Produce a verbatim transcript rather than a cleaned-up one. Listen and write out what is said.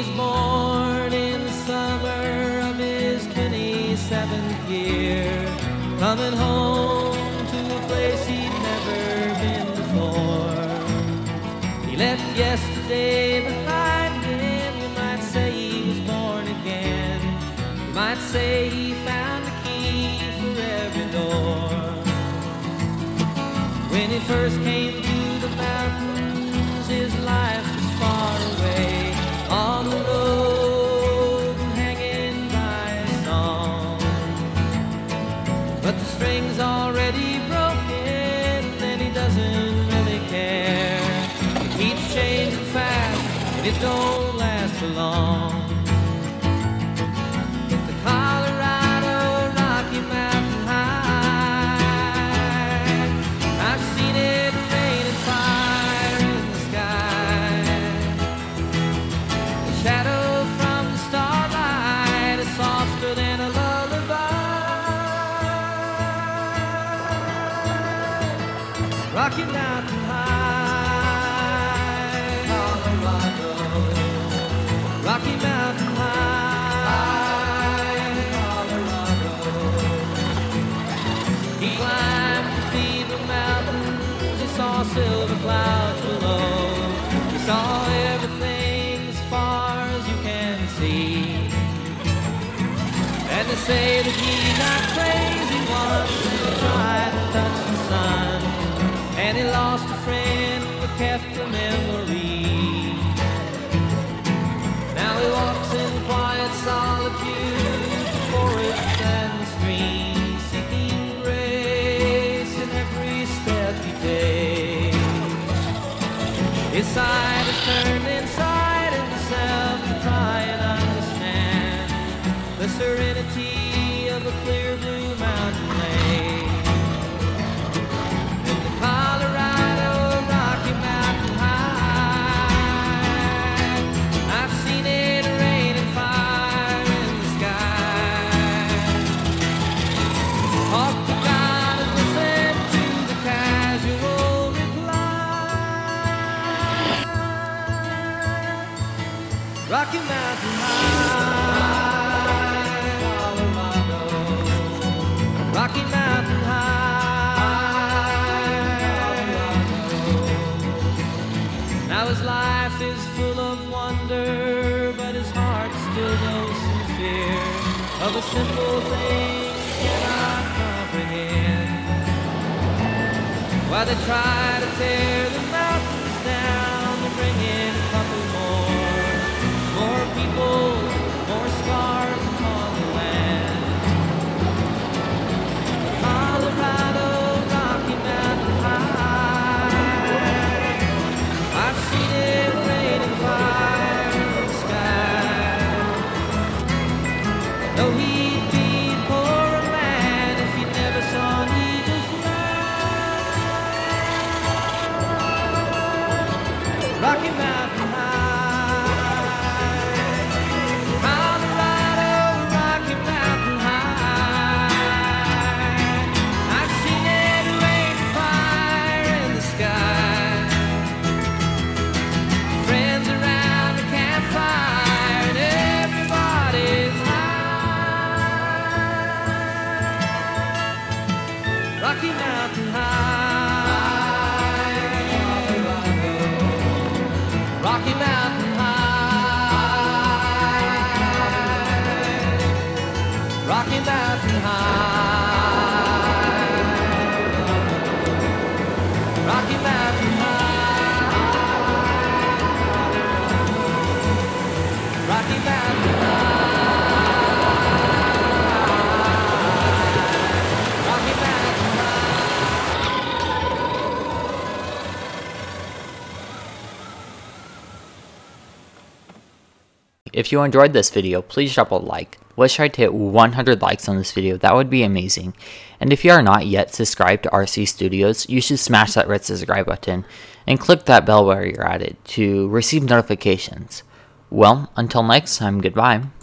was born in the summer of his twenty-seventh year, coming home to a place he'd never been before. He left yesterday behind him. You might say he was born again. You might say he found the key for every door. When he first came to the mountains, his life was far away, on the road and hanging by a song. But the string's already broken and he doesn't really care. It keeps changing fast and it don't last for long. The Colorado Rocky Mountain High, I've seen it rain and fire in the sky. The shadow from the starlight is softer than a lullaby. Rocky Mountain High, Colorado. Rocky Mountain High, Colorado. He climbed the Fever Mountains, he saw silver clouds below. He saw everything as far as you can see. And they say that he got crazy once and tried to touch the sun, and he lost a friend but kept a memory. Now he walks in quiet solitude, the forest and the stream, seeking grace in every step he takes. His side is turned inside himself to try and understand the serenity of a clear blue mountain lake. In the Colorado Rocky Mountain High, I've seen it rain and fire in the sky. Talk to God and listen to the casual reply. Rocky Mountain High, Colorado. Rocky Mountain High, Colorado. Now his life is full of wonder, but his heart still knows some fear of a simple thing he cannot comprehend. While they try to tear the mountains down, they bring in a couple more, more people, more scars upon the land. Colorado Rocky Mountain High, I've seen it rain and fire in the sky. Though he'd be a poorer man if he never saw an eagle fly. Rocky Mountain High, Colorado Rocky Mountain High, I've seen it rain and fire in the sky. Friends around the campfire and everybody's high. Rocky Mountain High, Colorado. Rocky Mountain High, Rocky Mountain High, Rocky Mountain High, Rocky Mountain High, Rocky Mountain If you enjoyed this video, please drop a like. Let's try to hit one hundred likes on this video, that would be amazing. And if you are not yet subscribed to R C Studios, you should smash that red subscribe button and click that bell where you're at it to receive notifications. Well, until next time, goodbye.